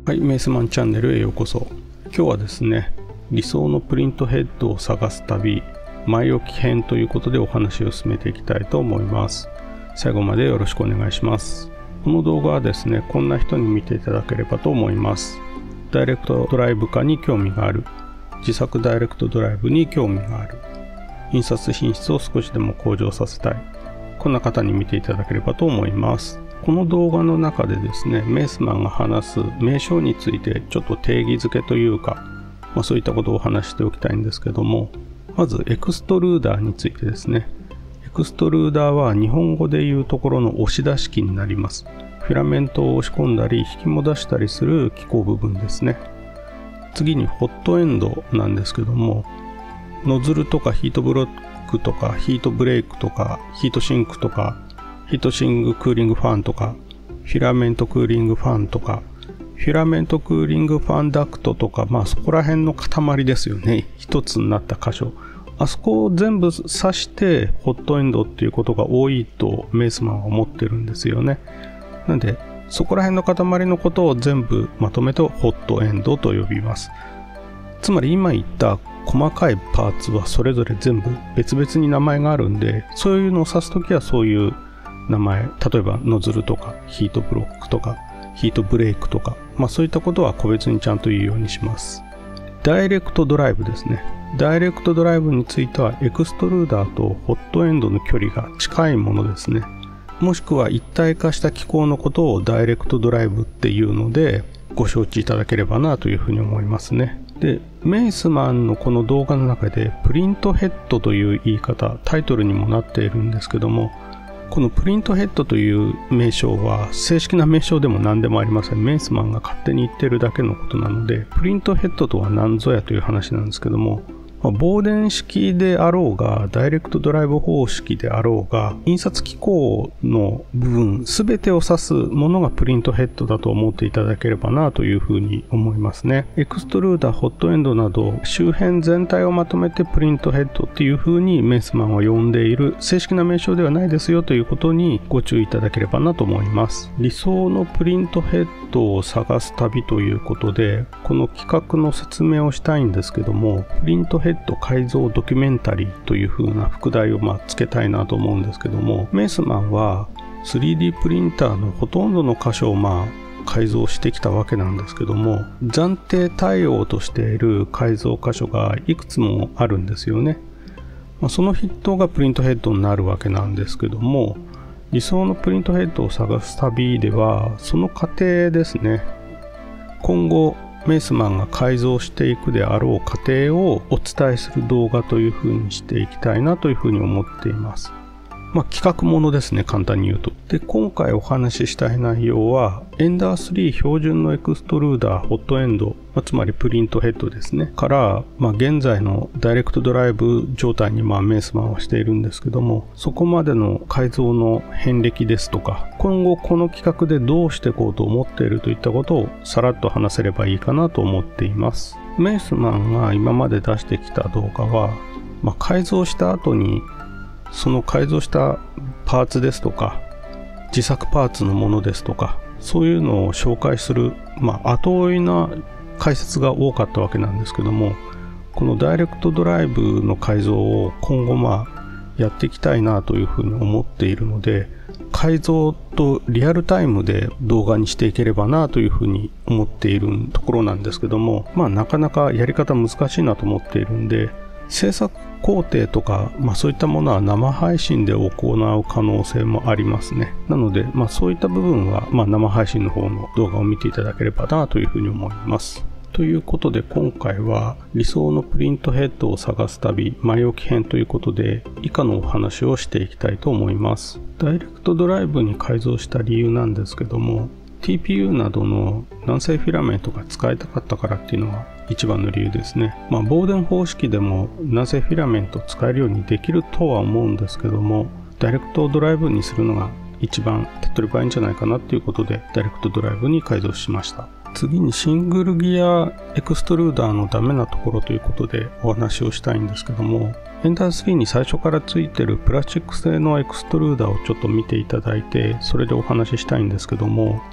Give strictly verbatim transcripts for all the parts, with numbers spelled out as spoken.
はい、メイスマンチャンネルへようこそ。今日はですね、理想のプリントヘッドを探す旅前置き編ということでお話を進めていきたいと思います。最後までよろしくお願いします。この動画はですね、こんな人に見ていただければと思います。ダイレクトドライブ化に興味がある、自作ダイレクトドライブに興味がある、印刷品質を少しでも向上させたい、こんな方に見ていただければと思います。この動画の中でですね、メイスマンが話す名称についてちょっと定義づけというか、まあ、そういったことをお話しておきたいんですけども、まずエクストルーダーについてですね。エクストルーダーは日本語でいうところの押し出し機になります。フィラメントを押し込んだり引き戻したりする機構部分ですね。次にホットエンドなんですけども、ノズルとかヒートブロックとかヒートブレイクとかヒートシンクとかヒートシングクーリングファンとかフィラメントクーリングファンとかフィラメントクーリングファンダクトとか、まあそこら辺の塊ですよね。一つになった箇所、あそこを全部指してホットエンドっていうことが多いとメイスマンは思ってるんですよね。なんでそこら辺の塊のことを全部まとめてホットエンドと呼びます。つまり今言った細かいパーツはそれぞれ全部別々に名前があるんで、そういうのを指すときはそういう名前、例えばノズルとかヒートブロックとかヒートブレイクとか、まあそういったことは個別にちゃんと言うようにします。ダイレクトドライブですね。ダイレクトドライブについてはエクストルーダーとホットエンドの距離が近いものですね。もしくは一体化した機構のことをダイレクトドライブっていうのでご承知いただければなというふうに思いますね。で、メイスマンのこの動画の中でプリントヘッドという言い方、タイトルにもなっているんですけども、このプリントヘッドという名称は正式な名称でも何でもありません。メイスマンが勝手に言ってるだけのことなので、プリントヘッドとは何ぞやという話なんですけども、まあ、ボーデン式であろうがダイレクトドライブ方式であろうが、印刷機構の部分全てを指すものがプリントヘッドだと思っていただければなというふうに思いますね。エクストルーダー、ホットエンドなど周辺全体をまとめてプリントヘッドっていうふうにメイスマンは呼んでいる正式な名称ではないですよということにご注意いただければなと思います。理想のプリントヘッドを探す旅ということで、この企画の説明をしたいんですけども、プリントヘッド改造ドキュメンタリーという風な副題をまあつけたいなと思うんですけども、メイスマンは スリーディー プリンターのほとんどの箇所をまあ改造してきたわけなんですけども、暫定対応としている改造箇所がいくつもあるんですよね。まあ、その筆頭がプリントヘッドになるわけなんですけども、理想のプリントヘッドを探す旅ではその過程ですね、今後メイスマンが改造していくであろう過程をお伝えする動画というふうにしていきたいなというふうに思っています。まあ企画ものですね、簡単に言うと。で、今回お話ししたい内容はエンダースリー標準のエクストルーダー、ホットエンド、まあ、つまりプリントヘッドですねから、まあ、現在のダイレクトドライブ状態にまあメイスマンはしているんですけども、そこまでの改造の遍歴ですとか、今後この企画でどうしていこうと思っているといったことをさらっと話せればいいかなと思っています。メイスマンが今まで出してきた動画は、まあ、改造した後にその改造したパーツですとか自作パーツのものですとか、そういうのを紹介する、まあ、後追いな解説が多かったわけなんですけども、このダイレクトドライブの改造を今後まあやっていきたいなというふうに思っているので、改造とリアルタイムで動画にしていければなというふうに思っているところなんですけども、まあなかなかやり方難しいなと思っているんで、制作工程とか、まあ、そういったものは生配信で行う可能性もありますね。なので、まあ、そういった部分は、まあ、生配信の方の動画を見ていただければなというふうに思います。ということで今回は理想のプリントヘッドを探す旅前置き編ということで以下のお話をしていきたいと思います。ダイレクトドライブに改造した理由なんですけども、 ティーピーユー などの軟性フィラメントが使いたかったからっていうのが一番の理由ですね。まあ、ボーデン方式でも軟性フィラメントを使えるようにできるとは思うんですけども、ダイレクトドライブにするのが一番手っ取り早いんじゃないかなっていうことでダイレクトドライブに改造しました。次にシングルギアエクストルーダーのダメなところということでお話をしたいんですけども、エンダースリーに最初からついてるプラスチック製のエクストルーダーをちょっと見ていただいて、それでお話ししたいんですけども、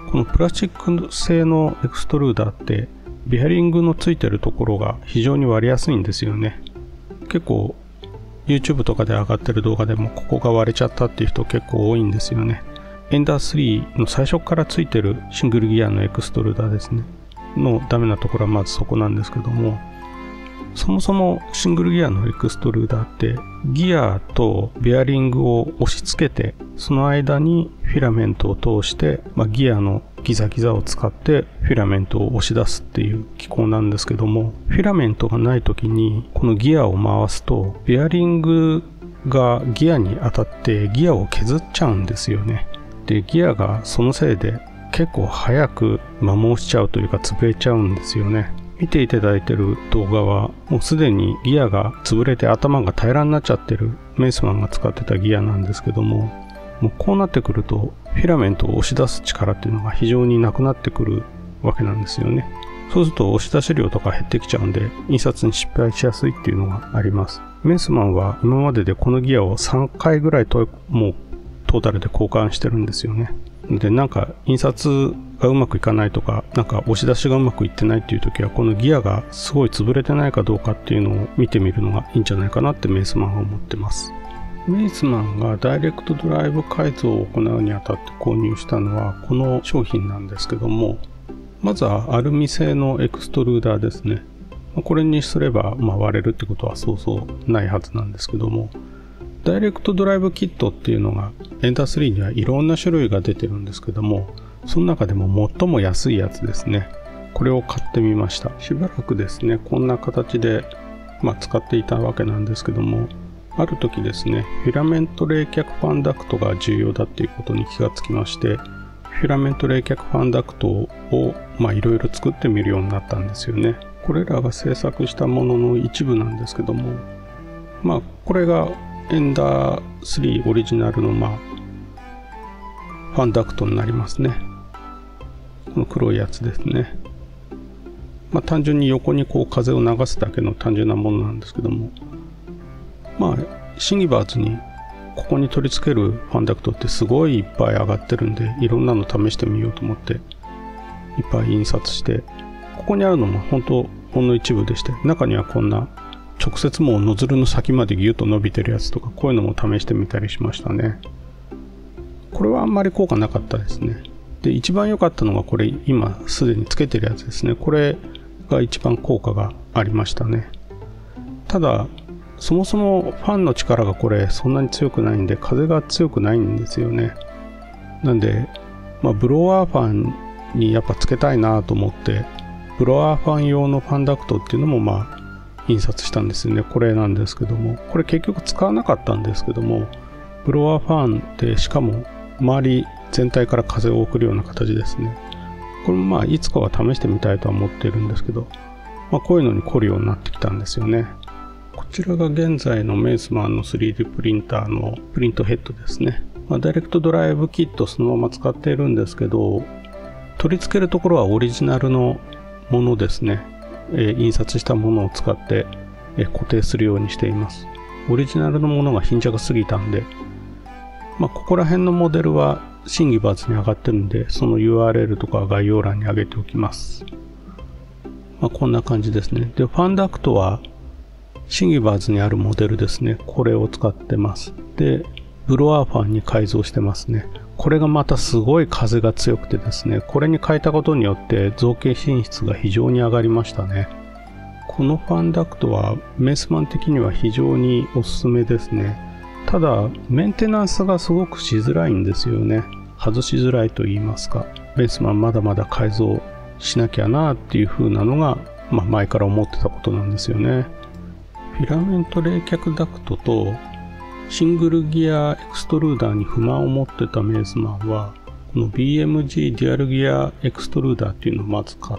このプラスチック製のエクストルーダーってベアリングのついてるところが非常に割れやすいんですよね。結構 YouTube とかで上がってる動画でもここが割れちゃったっていう人結構多いんですよね。エンダースリーの最初からついてるシングルギアのエクストルーダーですねのダメなところはまずそこなんですけども、そもそもシングルギアのエクストルーダーってギアとベアリングを押し付けて、その間にフィラメントを通して、まあ、ギアのギザギザを使ってフィラメントを押し出すっていう機構なんですけども、フィラメントがない時にこのギアを回すとベアリングがギアに当たってギアを削っちゃうんですよね。でギアがそのせいで結構早く摩耗しちゃうというか潰れちゃうんですよね。見ていただいてる動画はもうすでにギアが潰れて頭が平らになっちゃってるメイスマンが使ってたギアなんですけども、もうこうなってくるとフィラメントを押し出す力っていうのが非常になくなってくるわけなんですよね。そうすると押し出し量とか減ってきちゃうんで印刷に失敗しやすいっていうのがあります。メイスマンは今まででこのギアをさんかいぐらいともうトータルで交換してるんですよね。でなんか印刷がうまくいかないとか、なんか押し出しがうまくいってないっていう時はこのギアがすごい潰れてないかどうかっていうのを見てみるのがいいんじゃないかなってメイスマンは思ってます。メイスマンがダイレクトドライブ改造を行うにあたって購入したのはこの商品なんですけども、まずはアルミ製のエクストルーダーですね。これにすればまあ割れるってことはそうそうないはずなんですけども、ダイレクトドライブキットっていうのがエンダースリーにはいろんな種類が出てるんですけども、その中でも最も安いやつですね。これを買ってみました。しばらくですねこんな形で、まあ、使っていたわけなんですけども、ある時ですねフィラメント冷却ファンダクトが重要だっていうことに気がつきまして、フィラメント冷却ファンダクトをまあいろいろ作ってみるようになったんですよね。これらが制作したものの一部なんですけども、まあこれがエンダースリーオリジナルのまあファンダクトになりますね。この黒いやつですね。まあ単純に横にこう風を流すだけの単純なものなんですけども、まあシンギバーズにここに取り付けるファンダクトってすごいいっぱい上がってるんで、いろんなの試してみようと思っていっぱい印刷して、ここにあるのも本当ほんの一部でして、中にはこんな直接もうノズルの先までギュッと伸びてるやつとか、こういうのも試してみたりしましたね。これはあんまり効果なかったですね。で一番良かったのがこれ今すでにつけてるやつですね。これが一番効果がありましたね。ただそもそもファンの力がこれそんなに強くないんで、風が強くないんですよね。なんで、まあ、ブロワーファンにやっぱつけたいなと思って、ブロワーファン用のファンダクトっていうのもまあ印刷したんですよね。これなんですけども、これ結局使わなかったんですけども、ブロワーファンでしかも周り全体から風を送るような形ですね。これもまあいつかは試してみたいとは思っているんですけど、まあ、こういうのに凝るようになってきたんですよね。こちらが現在のメイスマンの スリーディー プリンターのプリントヘッドですね。まあ、ダイレクトドライブキットそのまま使っているんですけど、取り付けるところはオリジナルのものですね。えー、印刷したものを使って、えー、固定するようにしています。オリジナルのものが貧弱すぎたんで、まあ、ここら辺のモデルはシンギバーズに上がってるんで、その ユーアールエル とか概要欄に上げておきます。まあ、こんな感じですね。で、ファンダクトはシンギバーズにあるモデルですね。これを使ってます。で、ブロワーファンに改造してますね。これがまたすごい風が強くてですね、これに変えたことによって造形品質が非常に上がりましたね。このファンダクトはメイスマン的には非常におすすめですね。ただメンテナンスがすごくしづらいんですよね。外しづらいと言いますか、メイスマンまだまだ改造しなきゃなっていう風なのが、まあ、前から思ってたことなんですよね。フィラメント冷却ダクトとシングルギアエクストルーダーに不満を持ってたメイスマンは、この ビーエムジー デュアルギアエクストルーダーっていうのをまず買って、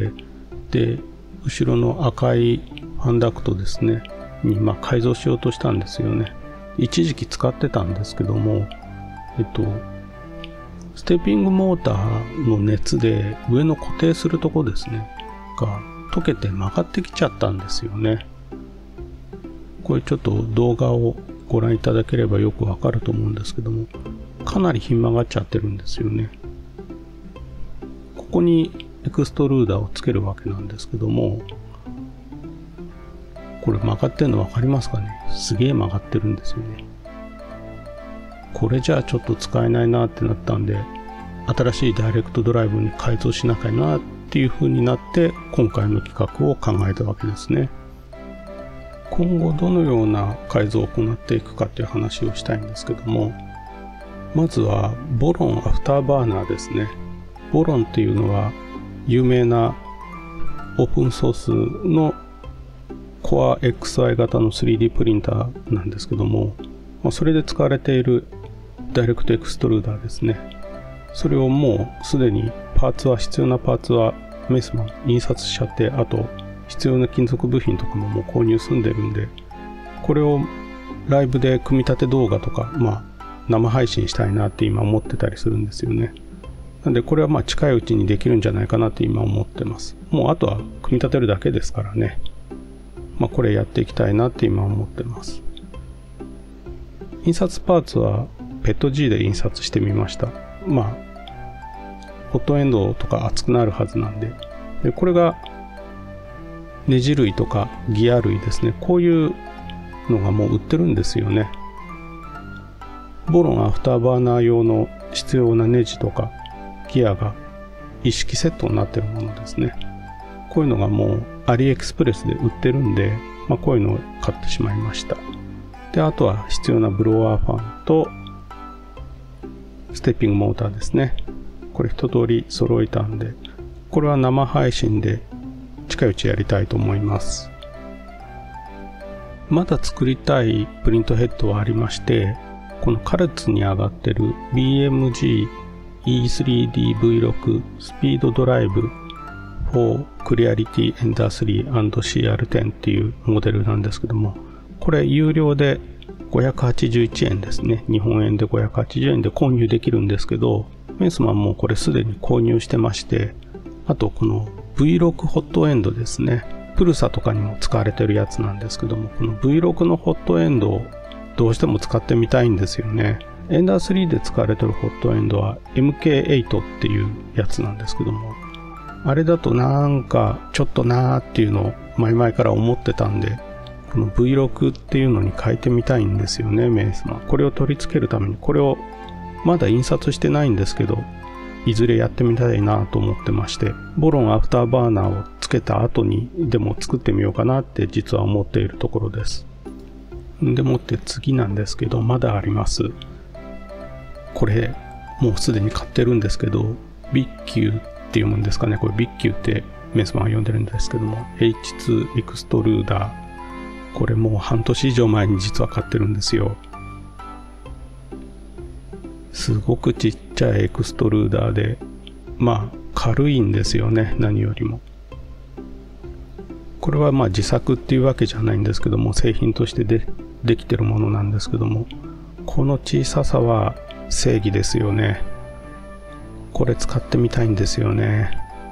で後ろの赤いファンダクトですねにまあ改造しようとしたんですよね。一時期使ってたんですけども、えっとステッピングモーターの熱で上の固定するとこですねが溶けて曲がってきちゃったんですよね。これちょっと動画をご覧いただければよくわかると思うんですけども、かなりひん曲がっちゃってるんですよね。 こにエクストルーダーをつけるわけなんですけども、これ曲がってるの分かりますかね。すげえ曲がってるんですよね。これじゃあちょっと使えないなってなったんで、新しいダイレクトドライブに改造しなきゃなっていう風になって、今回の企画を考えたわけですね。今後どのような改造を行っていくかっていう話をしたいんですけども、まずはボロンアフターバーナーですね。ボロンっていうのは有名なオープンソースの コアエックスアイ 型の スリーディー プリンターなんですけども、まあ、それで使われているダイレクトエクストルーダーですね。それをもうすでにパーツは、必要なパーツはメスマン印刷しちゃって、あと必要な金属部品とかももう購入済んでるんで、これをライブで組み立て動画とか、まあ生配信したいなって今思ってたりするんですよね。なんでこれはまあ近いうちにできるんじゃないかなって今思ってます。もうあとは組み立てるだけですからね。まあこれやっていきたいなって今思ってます。印刷パーツは ペットジー で印刷してみました。まあホットエンドとか熱くなるはずなんで。でこれがネジ類とかギア類ですね。こういうのがもう売ってるんですよね。ボロンアフターバーナー用の必要なネジとかギアが一式セットになってるものですね。こういうのがもうアリエクスプレスで売ってるんで、まあ、こういうのを買ってしまいました。で、あとは必要なブロワーファンとステッピングモーターですね。これ一通り揃えたんで、これは生配信で近いうちやりたいと思います。まだ作りたいプリントヘッドはありまして、このカルツに上がってる ビーエムジーイースリーディーブイシックス スピードドライブ for Clarity Ender スリー and シーアールテン っていうモデルなんですけども、これ有料でごひゃくはちじゅういちえんですね。日本円でごひゃくはちじゅうえんで購入できるんですけど、メイスマンもこれすでに購入してまして、あとこの ブイシックス ホットエンドですね。プルサとかにも使われてるやつなんですけども、この ブイシックス のホットエンドをどうしても使ってみたいんですよね。エンダースリーで使われてるホットエンドは エムケーエイト っていうやつなんですけども、あれだとなんかちょっとなーっていうのを前々から思ってたんで、この ブイシックス っていうのに変えてみたいんですよね、メイスマン。これを取り付けるために、これをまだ印刷してないんですけど、いずれやってみたいなと思ってまして、ボロンアフターバーナーをつけた後にでも作ってみようかなって実は思っているところです。でもって次なんですけど、まだあります。これもうすでに買ってるんですけど、ビッキューっていうもんですかね。これビッキューってメスマンは呼んでるんですけども、エイチツー エクストルーダー。これもう半年以上前に実は買ってるんですよ。すごくちっちゃいエクストルーダーで、まあ軽いんですよね、何よりも。これはまあ自作っていうわけじゃないんですけども、製品としてでできてるものなんですけども、この小ささは正義ですよね。これ使ってみたいんですよね。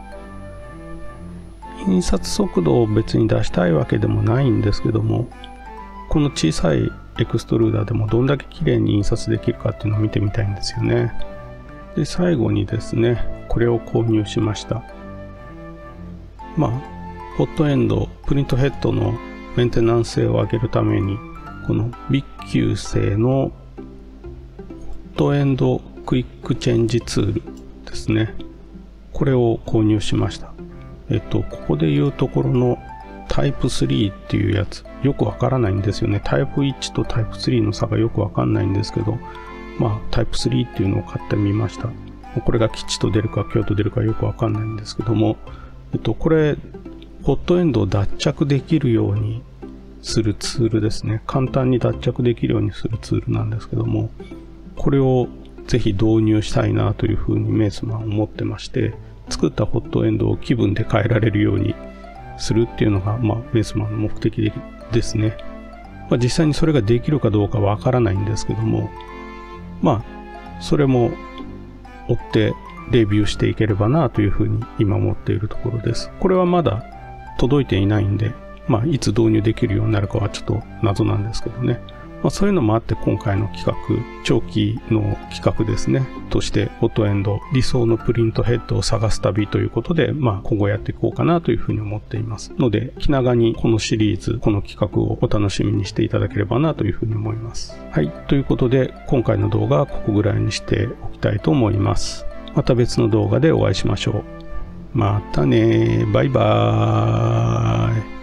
印刷速度を別に出したいわけでもないんですけども、この小さいエクストルーダーでもどんだけ綺麗に印刷できるかっていうのを見てみたいんですよね。で、最後にですね、これを購入しました。まあホットエンド、プリントヘッドのメンテナンス性を上げるために、このビッキュー製のホットエンドクイックチェンジツールですね。これを購入しました。えっと、ここでいうところのタイプスリーっていうやつ、よくわからないんですよね。タイプワンとタイプスリーの差がよくわかんないんですけど、まあタイプスリーっていうのを買ってみました。これが吉と出るか凶と出るかよくわかんないんですけども、えっと、これ、ホットエンドを脱着できるようにするツールですね。簡単に脱着できるようにするツールなんですけども、これをぜひ導入したいなというふうにメイスマンは思ってまして、作ったホットエンドを気分で変えられるようにするっていうのが、まあ、メイスマンの目的ですね。まあ、実際にそれができるかどうかわからないんですけども、まあ、それも追ってレビューしていければなというふうに今思っているところです。これはまだ届いていないんで、まあ、いつ導入できるようになるかはちょっと謎なんですけどね。 まあ、そういうのもあって今回の企画、長期の企画ですね、としてオトエンド理想のプリントヘッドを探す旅ということで、まあ今後やっていこうかなというふうに思っていますので、気長にこのシリーズ、この企画をお楽しみにしていただければなというふうに思います。はい、ということで今回の動画はここぐらいにしておきたいと思います。また別の動画でお会いしましょう。またね、バイバーイ。